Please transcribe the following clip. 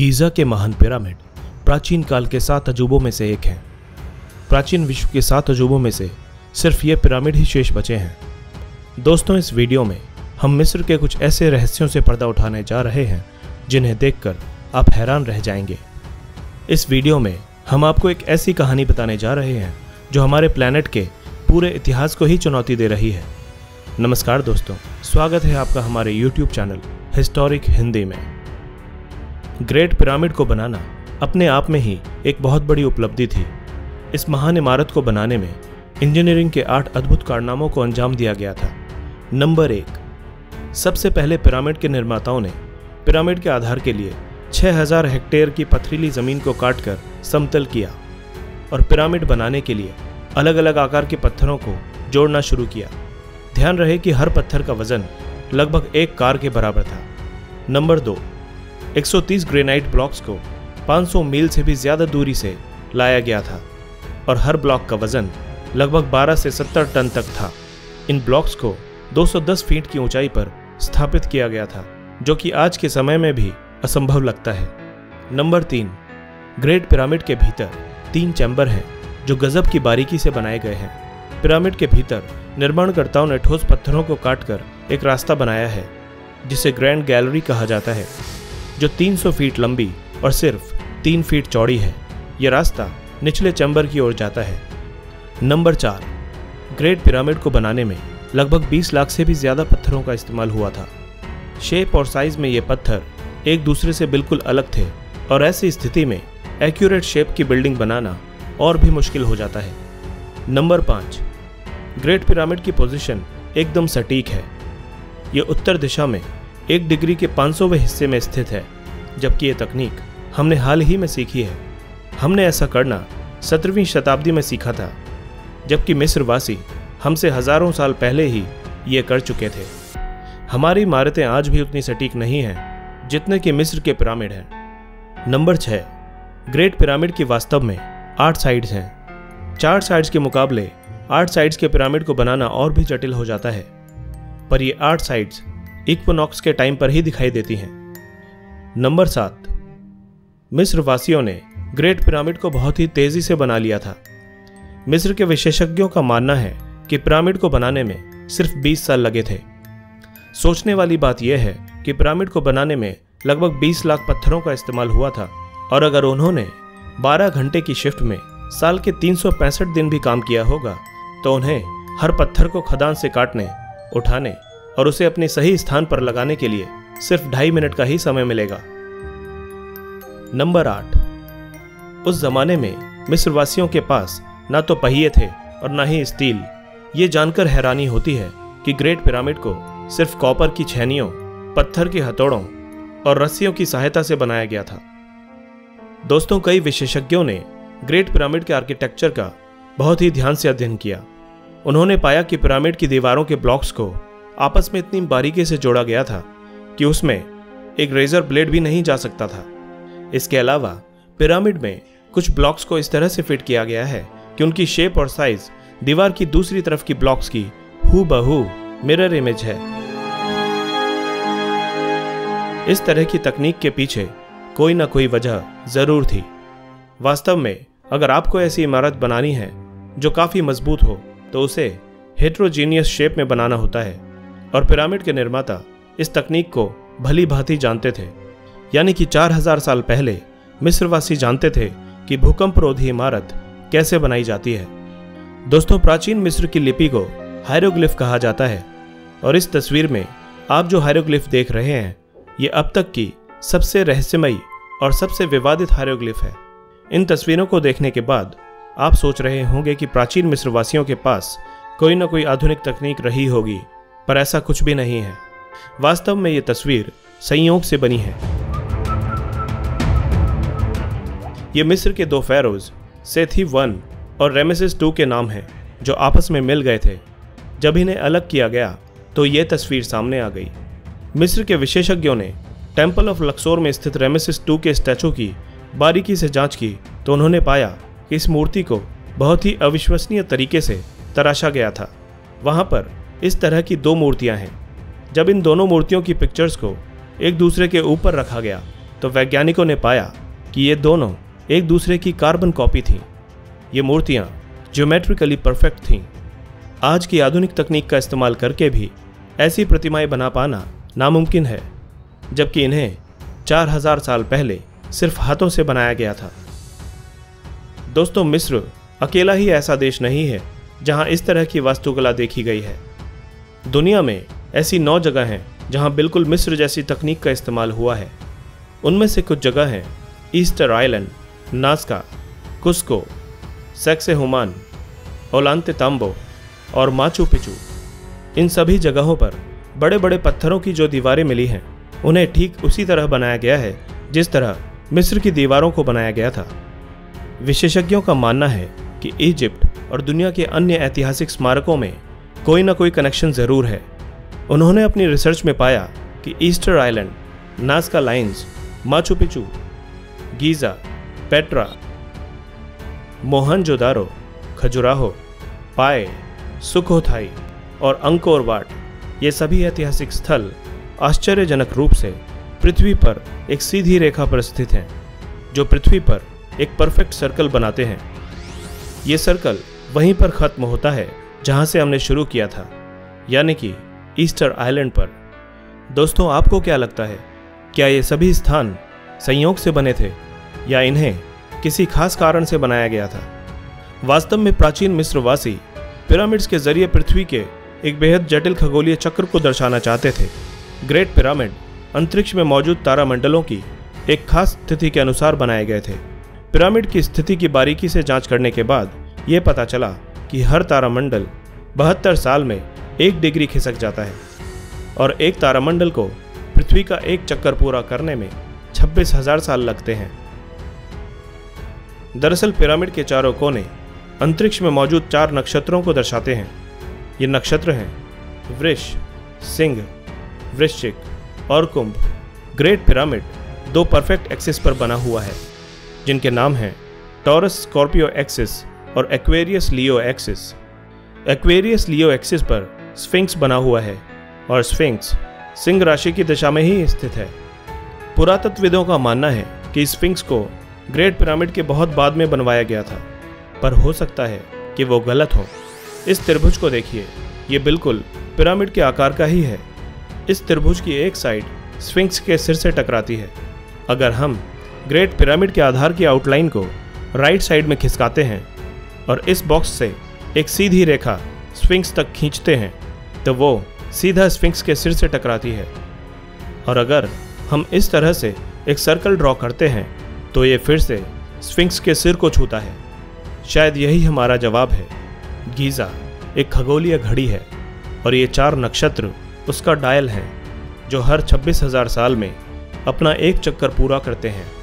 Giza के महान pyramid प्राचीन काल के 7 अजूबों में से एक हैं। प्राचीन विश्व के 7 अजूबों में से सिर्फ ये पिरामिड ही शेष बचे हैं। दोस्तों, इस वीडियो में हम मिस्र के कुछ ऐसे रहस्यों से पर्दा उठाने जा रहे हैं जिन्हें देखकर आप हैरान रह जाएंगे। इस वीडियो में हम आपको एक ऐसी कहानी बताने जा रहे हैं जो हमारे प्लैनेट के पूरे इतिहास को ही चुनौती दे रही है। नमस्कार दोस्तों, स्वागत है आपका हमारे YouTube चैनल हिस्टोरिक हिंदी में। ग्रेट पिरामिड को बनाना अपने आप में ही एक बहुत बड़ी उपलब्धि थी। इस महान इमारत को बनाने में इंजीनियरिंग के 8 अद्भुत कारनामों को अंजाम दिया गया था। नंबर 1, सबसे पहले पिरामिड के निर्माताओं ने पिरामिड के आधार के लिए 6000 हेक्टेयर की पथरीली जमीन को काटकर समतल किया और पिरामिड बनाने के लिए अलग अलग आकार के पत्थरों को जोड़ना शुरू किया। ध्यान रहे कि हर पत्थर का वजन लगभग 1 कार के बराबर था। नंबर 2, 130 ग्रेनाइट ब्लॉक्स को 500 मील से भी ज्यादा दूरी से लाया गया था और हर ब्लॉक का वजन लगभग 12 से 70 टन तक था। इन ब्लॉक्स को 210 फीट की ऊंचाई पर स्थापित किया गया था, जो कि आज के समय में भी असंभव लगता है। नंबर 3, ग्रेट पिरामिड के भीतर 3 चैम्बर हैं जो गजब की बारीकी से बनाए गए हैं। पिरामिड के भीतर निर्माणकर्ताओं ने ठोस पत्थरों को काटकर एक रास्ता बनाया है जिसे ग्रैंड गैलरी कहा जाता है, जो 300 फीट लंबी और सिर्फ 3 फीट चौड़ी है। यह रास्ता निचले चैम्बर की ओर जाता है। नंबर 4, ग्रेट पिरामिड को बनाने में लगभग 20 लाख से भी ज्यादा पत्थरों का इस्तेमाल हुआ था। शेप और साइज में ये पत्थर एक दूसरे से बिल्कुल अलग थे और ऐसी स्थिति में एक्यूरेट शेप की बिल्डिंग बनाना और भी मुश्किल हो जाता है। नंबर 5, ग्रेट पिरामिड की पोजीशन एकदम सटीक है। यह उत्तर दिशा में 1 डिग्री के 500वें हिस्से में स्थित है, जबकि ये तकनीक हमने हाल ही में सीखी है। हमने ऐसा करना 17वीं शताब्दी में सीखा था, जबकि मिस्रवासी हमसे हजारों साल पहले ही ये कर चुके थे। हमारी इमारतें आज भी उतनी सटीक नहीं हैं जितने कि मिस्र के पिरामिड हैं। नंबर 6, ग्रेट पिरामिड की वास्तव में 8 साइड्स हैं। 4 साइड्स के मुकाबले 8 साइड्स के पिरामिड को बनाना और भी जटिल हो जाता है, पर ये 8 साइड्स इक्विनॉक्स के टाइम पर ही दिखाई देती हैं। नंबर 7, मिस्र वासियों ने ग्रेट पिरामिड को बहुत ही तेजी से बना लिया था। मिस्र के विशेषज्ञों का मानना है कि पिरामिड को बनाने में सिर्फ 20 साल लगे थे। सोचने वाली बात यह है कि पिरामिड को बनाने में लगभग 20 लाख पत्थरों का इस्तेमाल हुआ था, और अगर उन्होंने 12 घंटे की शिफ्ट में साल के 365 दिन भी काम किया होगा तो उन्हें हर पत्थर को खदान से काटने, उठाने और उसे अपने सही स्थान पर लगाने के लिए सिर्फ 2.5 मिनट का ही समय मिलेगा। नंबर 8, उस जमाने में मिस्रवासियों के पास ना तो पहिए थे और ना ही स्टील। ये जानकर हैरानी होती है कि ग्रेट पिरामिड को सिर्फ कॉपर की छेनियों, पत्थर के हथौड़ों और रस्सियों की सहायता से बनाया गया था। दोस्तों, कई विशेषज्ञों ने ग्रेट पिरामिड के आर्किटेक्चर का बहुत ही ध्यान से अध्ययन किया। उन्होंने पाया कि पिरामिड की दीवारों के ब्लॉक्स को आपस में इतनी बारीकी से जोड़ा गया था कि उसमें एक रेजर ब्लेड भी नहीं जा सकता था। इसके अलावा पिरामिड में कुछ ब्लॉक्स को इस तरह से फिट किया गया है कि उनकी शेप और साइज दीवार की दूसरी तरफ की ब्लॉक्स की हूबहू मिरर इमेज है। इस तरह की तकनीक के पीछे कोई ना कोई वजह जरूर थी। वास्तव में अगर आपको ऐसी इमारत बनानी है जो काफी मजबूत हो तो उसे हेट्रोजीनियस शेप में बनाना होता है, और पिरामिड के निर्माता इस तकनीक को भली भांति जानते थे। यानी कि 4000 साल पहले मिस्रवासी जानते थे कि भूकंप रोधी इमारत कैसे बनाई जाती है। दोस्तों, प्राचीन मिस्र की लिपि को हायरोग्लिफ कहा जाता है, और इस तस्वीर में आप जो हायरोग्लिफ देख रहे हैं ये अब तक की सबसे रहस्यमयी और सबसे विवादित हायरोग्लिफ है। इन तस्वीरों को देखने के बाद आप सोच रहे होंगे कि प्राचीन मिस्रवासियों के पास कोई ना कोई आधुनिक तकनीक रही होगी, पर ऐसा कुछ भी नहीं है। वास्तव में ये तस्वीर संयोग से बनी है। ये मिस्र के 2 फेरोज सेथी 1 और रेमेसेस 2 के नाम हैं, जो आपस में मिल गए थे। जब इन्हें अलग किया गया तो ये तस्वीर सामने आ गई। मिस्र के विशेषज्ञों ने टेम्पल ऑफ लक्सोर में स्थित रेमेसेस 2 के स्टैचू की बारीकी से जांच की तो उन्होंने पाया कि इस मूर्ति को बहुत ही अविश्वसनीय तरीके से तराशा गया था। वहां पर इस तरह की 2 मूर्तियां हैं। जब इन दोनों मूर्तियों की पिक्चर्स को एक दूसरे के ऊपर रखा गया तो वैज्ञानिकों ने पाया कि ये दोनों एक दूसरे की कार्बन कॉपी थीं। ये मूर्तियाँ ज्योमेट्रिकली परफेक्ट थीं। आज की आधुनिक तकनीक का इस्तेमाल करके भी ऐसी प्रतिमाएं बना पाना नामुमकिन है, जबकि इन्हें 4000 साल पहले सिर्फ हाथों से बनाया गया था। दोस्तों, मिस्र अकेला ही ऐसा देश नहीं है जहां इस तरह की वास्तुकला देखी गई है। दुनिया में ऐसी 9 जगह हैं जहां बिल्कुल मिस्र जैसी तकनीक का इस्तेमाल हुआ है। उनमें से कुछ जगह हैं Easter Island, Nazca, Cusco, Sacsayhuaman, Ollantaytambo और माचू पिचू। इन सभी जगहों पर बड़े बड़े पत्थरों की जो दीवारें मिली हैं, उन्हें ठीक उसी तरह बनाया गया है जिस तरह मिस्र की दीवारों को बनाया गया था। विशेषज्ञों का मानना है कि इजिप्ट और दुनिया के अन्य ऐतिहासिक स्मारकों में कोई ना कोई कनेक्शन ज़रूर है। उन्होंने अपनी रिसर्च में पाया कि Easter Island, Nazca lines, Machu Picchu, Giza, Petra, Mohenjodaro, Khajuraho, पाए, सुखोथाई और अंकोर वाट, ये सभी ऐतिहासिक स्थल आश्चर्यजनक रूप से पृथ्वी पर एक सीधी रेखा पर स्थित हैं, जो पृथ्वी पर एक परफेक्ट सर्कल बनाते हैं। ये सर्कल वहीं पर ख़त्म होता है जहां से हमने शुरू किया था, यानी कि ईस्टर आइलैंड पर। दोस्तों, आपको क्या लगता है, क्या ये सभी स्थान संयोग से बने थे या इन्हें किसी खास कारण से बनाया गया था? वास्तव में प्राचीन मिस्रवासी पिरामिड्स के जरिए पृथ्वी के एक बेहद जटिल खगोलीय चक्र को दर्शाना चाहते थे। ग्रेट पिरामिड अंतरिक्ष में मौजूद तारामंडलों की एक खास स्थिति के अनुसार बनाए गए थे। पिरामिड की स्थिति की बारीकी से जांच करने के बाद ये पता चला कि हर तारामंडल 72 साल में 1 डिग्री खिसक जाता है और एक तारामंडल को पृथ्वी का एक चक्कर पूरा करने में 26,000 साल लगते हैं। दरअसल पिरामिड के चारों कोने अंतरिक्ष में मौजूद 4 नक्षत्रों को दर्शाते हैं। ये नक्षत्र हैं वृष, सिंह, वृश्चिक और कुंभ। ग्रेट पिरामिड 2 परफेक्ट एक्सिस पर बना हुआ है, जिनके नाम हैं टॉरस स्कॉर्पियो एक्सिस और Aquarius Leo axis. Aquarius Leo axis पर स्फिंक्स बना हुआ है और स्फिंक्स सिंह राशि की दिशा में ही स्थित है। पुरातत्वविदों का मानना है कि स्फिंक्स को ग्रेट पिरामिड के बहुत बाद में बनवाया गया था, पर हो सकता है कि वो गलत हो। इस त्रिभुज को देखिए, ये बिल्कुल पिरामिड के आकार का ही है। इस त्रिभुज की एक साइड स्फिंक्स के सिर से टकराती है। अगर हम ग्रेट पिरामिड के आधार की आउटलाइन को राइट साइड में खिसकाते हैं और इस बॉक्स से एक सीधी रेखा स्फिंक्स तक खींचते हैं, तो वो सीधा स्फिंक्स के सिर से टकराती है। और अगर हम इस तरह से एक सर्कल ड्रॉ करते हैं तो ये फिर से स्फिंक्स के सिर को छूता है। शायद यही हमारा जवाब है। गीज़ा एक खगोलीय घड़ी है और ये 4 नक्षत्र उसका डायल हैं, जो हर 26,000 साल में अपना एक चक्कर पूरा करते हैं।